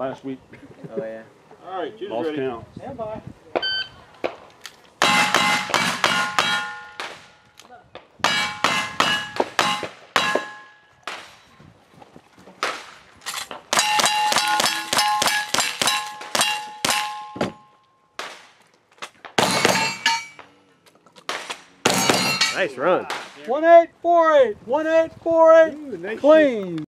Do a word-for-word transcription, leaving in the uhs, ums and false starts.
last week. Oh yeah. All right, choose Lost ready. count. Stand by. Nice run. One eight four eight. One eight four eight. Ooh, nice Clean.